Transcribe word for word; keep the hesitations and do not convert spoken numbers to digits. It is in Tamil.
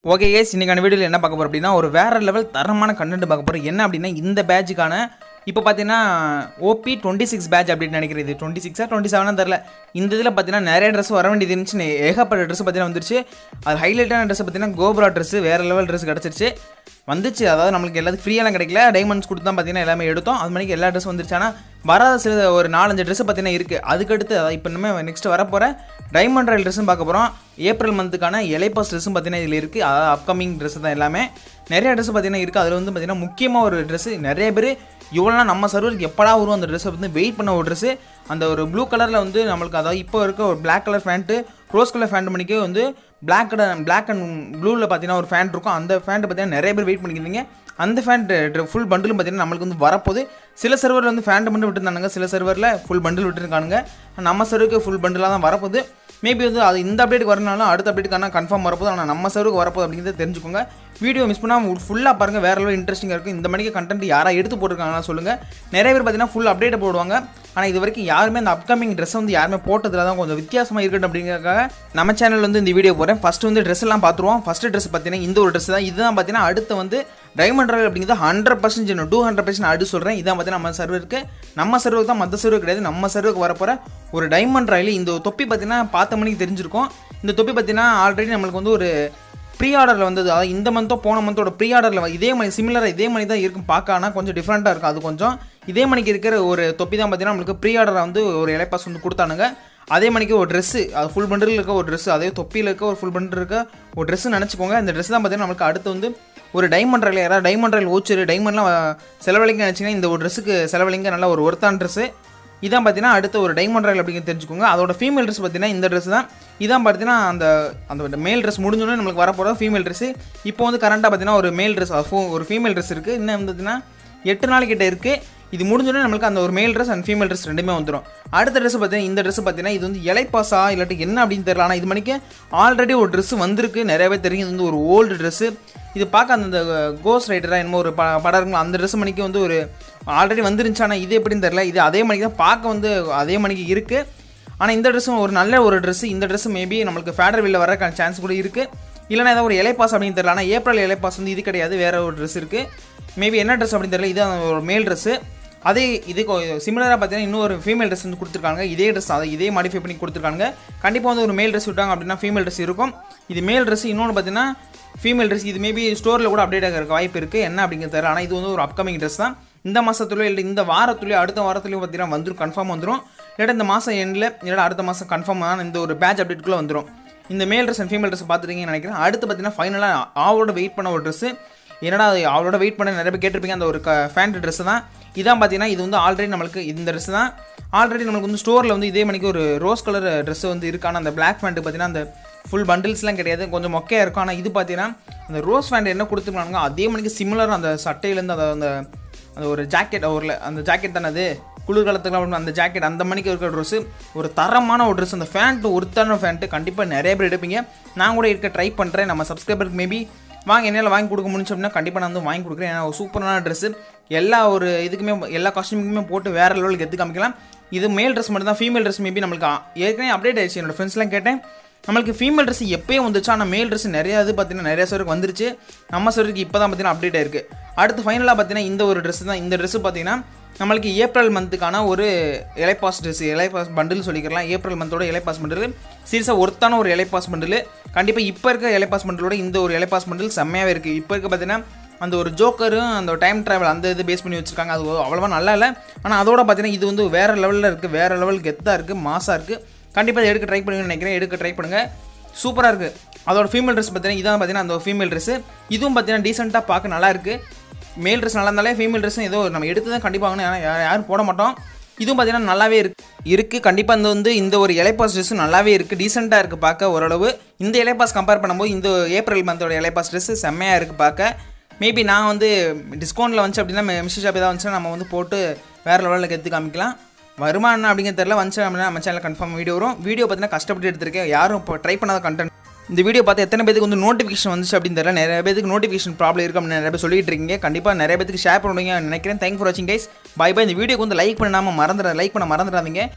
ஓகே கேஸ், இன்றைக்கான வீடியோவில் என்ன பார்க்க போகிறோம் அப்படின்னா ஒரு வேறு லெவல் தரமான கண்டென்ட் பார்க்க போகிறோம். என்ன அப்படின்னா இந்த பேட்சுக்கான இப்போ பார்த்தீங்கன்னா ஓபி டுவெண்ட்டி சிக்ஸ் பேட்ச் அப்படின்னு நினைக்கிறது டுவெண்ட்டி சிக்ஸா டுவெண்ட்டி செவனாக தெரில. இந்த இதில் பார்த்தீங்கன்னா நிறைய ட்ரெஸ் வர வேண்டியது இருந்துச்சு, ஏகப்பட்ட ட்ரெஸ் பார்த்தீங்கன்னா வந்துருச்சு. அது ஹைலைட்டான ட்ரெஸ் பார்த்தீங்கன்னா கோப்ரா ட்ரெஸ் வேறு லெவல் ட்ரெஸ் கிடச்சிருச்சு வந்துச்சு. அதாவது நம்மளுக்கு எல்லாத்துக்கும் ஃப்ரீயெல்லாம் கிடைக்கல, டைமண்ட்ஸ் கொடுத்து தான் பார்த்தீங்கன்னா எல்லாமே எடுத்தோம். அது மாதிரி எல்லா ட்ரெஸ் வந்துருச்சு. ஆனால் வராத சில ஒரு நாலஞ்சு ட்ரெஸ் பார்த்தீங்கன்னா இருக்குது. அதுக்கடுத்து அதாவது இப்போ நம்ம நெக்ஸ்ட் வரப்போகிற டைமண்ட் ராயல் ட்ரெஸ்ஸும் பார்க்க போகிறோம். ஏப்ரல் மந்த்துக்கான எலைபாஸ் ட்ரெஸ்ஸும் பார்த்தீங்கன்னா இதில் இருக்குது. அதாவது அப்கமிங் ட்ரெஸ் தான் எல்லாமே. நிறைய ட்ரெஸ் பார்த்தீங்கன்னா இருக்குது. அதில் வந்து பார்த்தீங்கன்னா முக்கியமாக ஒரு ட்ரெஸ்ஸு நிறைய பேர் இவ்வளோனா நம்ம சர்வருக்கு எப்படா வரும் அந்த ட்ரெஸ்ஸை வந்து வெயிட் பண்ண ஒரு ட்ரெஸ்ஸு. அந்த ஒரு ப்ளூ கலரில் வந்து நம்மளுக்கு அதாவது இப்போ இருக்க ஒரு black colour pant rose colour pant பண்ணிக்கே வந்து பிளாக் பிளாக் அண்ட் ப்ளூவில் பார்த்தீங்கன்னா ஒரு ஃபேண்ட் இருக்கும். அந்த ஃபேண்ட்டு பார்த்தீங்கன்னா நிறைய பேர் வெயிட் பண்ணிக்கிறீங்க. அந்த ஃபேண்ட் ஃபுல் பண்டிலும் பார்த்தீங்கன்னா நம்மளுக்கு வந்து வரப்போது. சில சர்வரில் வந்து ஃபேண்ட் மட்டும் விட்டுருந்தானுங்க, சில சர்வரில் ஃபுல் பண்டில் விட்டுருக்கானுங்க. நம்ம சர்வருக்கு ஃபுல் பண்டிலாக தான் வரப்போகுது. மேபி வந்து அது இந்த அப்டேட்டுக்கு வரனாலும் அடுத்த அப்டேட்டுக்கான கன்ஃபார்ம் வரப்போது. ஆனால் நம்ம சர்வருக்கு வரப்போது அப்படிங்கிறத தெரிஞ்சுக்கோங்க. வீடியோ மிஸ் பண்ணால் ஃபுல்லாக பாருங்கள், வேறு லெவல் இன்ட்ரெஸ்டிங்காக இருக்கும். இந்த மணிக்கு கண்டென்ட் யாராக எடுத்து போட்டிருக்காங்கன்னா சொல்லுங்கள். நிறைய பேர் பார்த்தீங்கன்னா ஃபுல் அப்டேட்டை போடுவாங்க. ஆனால் இது வரைக்கும் யாருமே அந்த அப்கமிங் ட்ரெஸ்ஸை வந்து யாருமே போட்டதில் தான் கொஞ்சம் வித்தியாசமாக இருக்கட்டும் அப்படிங்கிறதுக்காக நம்ம சேனல் வந்து இந்த வீடியோ போகிறேன். ஃபஸ்ட்டு வந்து ட்ரெஸ் எல்லாம் பார்த்துருவோம். ஃபஸ்ட்டு ட்ரெஸ் பார்த்தீங்கன்னா இந்த ஒரு ட்ரெஸ் தான். இதுதான் பார்த்தீங்கன்னா அடுத்து வந்து டைமண்ட் ராயல் அப்படிங்கிறது hundred percent two hundred percent அடுத்து சொல்கிறேன். இதான் பார்த்தீங்கன்னா நம்ம சர்வருக்கு நம்ம சர்வருக்கு தான், மற்ற சர்வருக்கு கிடையாது. நம்ம சர்வருக்கு வரப்போகிற ஒரு டைமண்ட் ராயல். இந்த தொப்பி பார்த்தீங்கன்னா பார்த்த மணிக்கு தெரிஞ்சிருக்கும். இந்த தொப்பி பார்த்தீங்கன்னா ஆல்ரெடி நம்மளுக்கு வந்து ஒரு ப்ரீ ஆர்டரில் வந்தது. அதாவது இந்த மந்தோ போன மந்தோட ப்ரீ ஆர்டரில் இதே மாதிரி சிமிலராக இதே மாதிரி தான் இருக்கும் பார்க்க. ஆனால் கொஞ்சம் டிஃப்ரெண்ட்டாக இருக்கும். அது கொஞ்சம் இதே மணிக்கு இருக்கிற ஒரு தொப்பி தான் பார்த்தீங்கன்னா நம்மளுக்கு ப்ரீ ஆர்டரை வந்து ஒரு எலைப்பாஸ் வந்து கொடுத்தானுங்க. அதே மணிக்கு ஒரு ட்ரெஸ்ஸு, அது ஃபுல் பண்டில் இருக்க ஒரு ட்ரெஸ்ஸு, அதே தொப்பியில் இருக்க ஒரு ஃபுல் பண்டில் இருக்க ஒரு ட்ரெஸ்ஸு நினச்சிக்கோங்க. இந்த ட்ரெஸ் தான் பார்த்தீங்கன்னா நம்மளுக்கு அடுத்து வந்து ஒரு டைமண்ட் ராயல். யாராவது டைமண்ட் ராயல் ஓச்சரு டைமண்ட்லாம் செலவழிங்க நினச்சிங்கன்னா இந்த ஒரு ட்ரெஸ்ஸுக்கு செலவழிங்க நல்ல ஒரு ஒர்த்தான ட்ரெஸ்ஸு. இதான் பார்த்தீங்கன்னா அடுத்த ஒரு டைமண்ட் ராயல் அப்படிங்கிறது தெரிஞ்சுக்கோங்க. அதோட ஃபீமேல் ட்ரெஸ் பார்த்தீங்கன்னா இந்த ட்ரெஸ் தான். இதான் பார்த்தீங்கன்னா அந்த அந்த மேல் ட்ரெஸ் முடிஞ்சோடனே நம்மளுக்கு வரப்போகிற ஃபீமேல் ட்ரெஸ்ஸு. இப்போ வந்து கரண்ட்டாக பார்த்தீங்கன்னா ஒரு மேல் ட்ரெஸ் ஒரு ஃபீமேல் ட்ரெஸ் இருக்குது. இன்னும் பார்த்தீங்கன்னா எட்டு நாள் கிட்ட இருக்குது. இது முடிஞ்சோடனே நம்மளுக்கு அந்த ஒரு மேல் ட்ரெஸ் அண்ட் ஃபீமேல் ட்ரெஸ் ரெண்டுமே வந்துடும். அடுத்த ட்ரெஸ் பார்த்தீங்கன்னா இந்த ட்ரெஸ் பார்த்தீங்கன்னா இது வந்து இலைப்பாசா இல்லாட்டி என்ன அப்படின்னு தெரியல. ஆனால் இது மணிக்கு ஆல்ரெடி ஒரு ட்ரெஸ் வந்திருக்கு, நிறையவே தெரியும். இது வந்து ஒரு ஓல்டு ட்ரெஸ்ஸு. இது பார்க்க அந்த கோஸ்ட் ரைட்டராக என்னமோ ஒரு ப படம் இருக்குங்களா, அந்த ட்ரெஸ் மணிக்கு வந்து ஒரு ஆல்ரெடி வந்துருந்துச்சு. ஆனால் இது எப்படின்னு தெரில. இது அதே மணிக்கு தான் பார்க்க வந்து அதே மணிக்கு இருக்குது. ஆனால் இந்த ட்ரெஸ்ஸும் ஒரு நல்ல ஒரு ட்ரெஸ்ஸு. இந்த ட்ரெஸ்ஸு மேபி நம்மளுக்கு ஃபேடர் வீலில் வர சான்ஸ் கூட இருக்குது. இல்லைனா ஏதாவது ஒரு இலைப்பாஸ் அப்படின்னு தெரியல. ஆனால் ஏப்ரல் இலைப்பாஸ் வந்து இது கிடையாது, வேறு ஒரு ட்ரெஸ் இருக்குது. மேபி என்ன ட்ரெஸ் அப்படின்னு தெரியல. இது ஒரு மேல் ட்ரெஸ்ஸு. அதே இது சிமிலராக பார்த்தீங்கன்னா இன்னும் ஒரு ஃபீமேல் ட்ரெஸ் வந்து கொடுத்துருக்காங்க. இதே ட்ரெஸ் அதை இதே மாடிஃபை பண்ணி கொடுத்துருக்காங்க. கண்டிப்பாக வந்து ஒரு மேல் ட்ரெஸ் விட்டாங்க அப்படின்னா ஃபீமேல் ட்ரெஸ் இருக்கும். இது மேல் ட்ரெஸ். இன்னொன்று பார்த்தீங்கன்னா ஃபீமேல் ட்ரெஸ். இது மேபி ஸ்டோரில் கூட அப்டேட் ஆக இருக்க வாய்ப்பு இருக்குது, என்ன அப்படிங்கிறது தெரியல. ஆனால் இது வந்து ஒரு அப்கமிங் ட்ரெஸ் தான். இந்த மாதத்துலையோ இல்லை இந்த வாரத்துலையோ அடுத்த வாரத்துலையும் பார்த்தீங்கன்னா வந்துடும், கன்ஃபார்ம் வந்துடும். இல்லாட்டா இந்த மாதம் எண்டில் இல்லாட்டா அடுத்த மாதம் கன்ஃபார்மான இந்த ஒரு பேட்ச் அப்டேட்டுக்குள்ளே வந்துடும். இந்த male dress and female dress பார்த்துருக்கீங்கன்னு நினைக்கிறேன். அடுத்து பார்த்தீங்கன்னா ஃபைனலாக ஆவோட வெயிட் பண்ண ஒரு ட்ரெஸ்ஸு. என்னடா அவளோட வெயிட் பண்ண நிறைய பேர் கேட்டிருப்பீங்க. அந்த ஒரு க ஃபேண்ட் ட்ரெஸ்ஸு தான். இதான் பார்த்தீங்கன்னா இது வந்து ஆல்ரெடி நம்மளுக்கு இந்த ட்ரெஸ் தான் ஆல்ரெடி நம்மளுக்கு வந்து ஸ்டோரில் வந்து இதே மணிக்கு ஒரு ரோஸ் கலர் ட்ரெஸ்ஸு வந்து இருக்கான அந்த பிளாக் ஃபேண்ட்டு பார்த்தீங்கன்னா அந்த ஃபுல் பண்டில்ஸ்லாம் கிடையாது, கொஞ்சம் மொக்கையாக இருக்கும். ஆனால் இது பார்த்தீங்கன்னா அந்த ரோஸ் ஃபேண்ட் என்ன கொடுத்துருக்காங்க அதே மணிக்கு சிமிலர் அந்த சட்டையிலேருந்து அந்த அந்த அந்த ஒரு ஜாக்கெட் ஒரு அந்த ஜாக்கெட் தானே அது குளிர்காலத்துக்குலாம் அந்த ஜாக்கெட் அந்த மணிக்கு இருக்கிற ட்ரெஸ்ஸு ஒரு தரமான ஒரு ட்ரெஸ். அந்த ஃபேண்ட்டு ஒருத்தான ஃபேண்ட்டு கண்டிப்பாக நிறைய பேர் எடுப்பீங்க. நான் கூட இருக்க ட்ரை பண்ணுறேன். நம்ம சப்ஸ்கிரைபருக்கு மேபி வாங்க என்னால் வாங்கி கொடுக்க முடிஞ்சு அப்படின்னா கண்டிப்பாக நான் வந்து வாங்கி கொடுக்குறேன். ஏன்னா ஒரு சூப்பரான ட்ரெஸ்ஸு. எல்லா ஒரு இதுக்குமே எல்லா காஸ்டியூமுக்குமே போட்டு வேறு லெவலுக்கு எடுத்து காமிக்கலாம். இது மேல் ட்ரெஸ் மட்டும் தான். ஃபீமேல் ட்ரெஸ் மேபி நம்மளுக்கு ஏற்கனவே அப்டேட் ஆயிடுச்சு. என்னோடய ஃப்ரெண்ட்ஸ்லாம் கேட்டேன், நம்மளுக்கு ஃபீமேல் ட்ரெஸ் எப்போயும் வந்துச்சு. ஆனால் மேல் ட்ரெஸ் நிறையா இது பார்த்தீங்கன்னா நிறைய சருக்கு வந்துருச்சு. நம்ம சருக்கு இப்போ தான் பார்த்தீங்கன்னா அப்டேட் ஆயிருக்கு. அடுத்து ஃபைனலாக பார்த்தீங்கன்னா இந்த ஒரு ட்ரெஸ் தான். இந்த ட்ரெஸ்ஸு பார்த்தீங்கன்னா நம்மளுக்கு ஏப்ரல் மந்த்துக்கான ஒரு இலைப்பாஸ் ட்ரெஸ், இலைப்பாஸ் பண்டில் சொல்லிக்கலாம். ஏப்ரல் மந்தோட இலைப்பாஸ் பண்டில் சீரியஸாக ஒருத்தான ஒரு இலைப்பாஸ் பண்டில். கண்டிப்பாக இப்போ இருக்க இலைப்பாஸ் பண்டிலோட இந்த ஒரு இலைப்பாஸ் பண்டில் செம்மையாகவே இருக்குது. இப்போ இருக்க பார்த்தீங்கன்னா அந்த ஒரு ஜோக்கரும் அந்த டைம் ட்ராவல் அந்த இது பேஸ் பண்ணி வச்சுருக்காங்க. அது அவ்வளோவா நல்லா இல்லை. ஆனால் அதோட பார்த்தீங்கன்னா இது வந்து வேறு லெவலில் இருக்குது, வேறு லெவல் கெத்தாக இருக்குது, மாசாக இருக்குது. கண்டிப்பாக எடுக்க ட்ரை பண்ணுங்கன்னு நினைக்கிறேன். எடுக்க ட்ரை பண்ணுங்கள், சூப்பராக இருக்குது. அதோட ஃபீமேல் ட்ரெஸ் பார்த்தீங்கன்னா இதான் பார்த்தீங்கன்னா அந்த ஃபீமேல் ட்ரெஸ்ஸு. இதுவும் பார்த்தீங்கன்னா டீசெண்டாக பார்க்க நல்லா இருக்குது. மேல் ட்ரெஸ் நல்லா இருந்தாலே ஃபீமேல் ட்ரெஸ்ஸும் ஏதோ நம்ம எடுத்து தான் கண்டிப்பாக வாங்கணும். ஏன்னா யாரும் போட மாட்டோம். இதுவும் பார்த்தீங்கன்னா நல்லாவே இருக்கு இருக்குது கண்டிப்பாக. இந்த வந்து இந்த ஒரு இலைப்பாஸ் ட்ரெஸ்ஸும் நல்லாவே இருக்குது, டீசெண்டாக இருக்குது பார்க்க ஓரளவு. இந்த இலைப்பாஸ் கம்பேர் பண்ணும்போது இந்த ஏப்ரல் மந்தோட இலைப்பாஸ் ட்ரெஸ்ஸு செம்மையாக இருக்குது பார்க்க. மேபி நான் வந்து டிஸ்கவுண்ட்டில் வந்துச்சு அப்படின்னா மிஷி ஷாப் ஏதாவது வந்துச்சுன்னா நம்ம வந்து போட்டு வேறு லெவலில் எடுத்து காமிக்கலாம். வருமானம் அப்படிங்கிறது தெரியல. வந்துச்சு அப்படின்னா நம்ம சேனல் கன்ஃபார்ம் வீடியோ வரும். வீடியோ பார்த்தீங்கன்னா கஷ்டப்பட்டு எடுத்திருக்கேன். யாரும் இப்போ ட்ரை பண்ணாத கண்டென்ட். இந்த வீடியோ பார்த்து எத்தனை பேருக்கு வந்து நோட்டிஃபிகேஷன் வந்துச்சு அப்படின்னு தெரியல. நிறைய பேருக்கு நோட்டிஃபிகேஷன் ப்ராப்ளம் இருக்குது அப்படின்னு நிறைய பேர் சொல்லிட்டு இருக்கீங்க. கண்டிப்பாக நிறைய பேருக்கு ஷேர் பண்ணுவீங்க நினைக்கிறேன். தேங்க் ஃபார் வாட்சிங் கைஸ். Bye bye. இந்த வீடியோக்கு வந்து லைக் பண்ணாமல் மறந்துட லைக் பண்ண மறந்துடாதீங்க.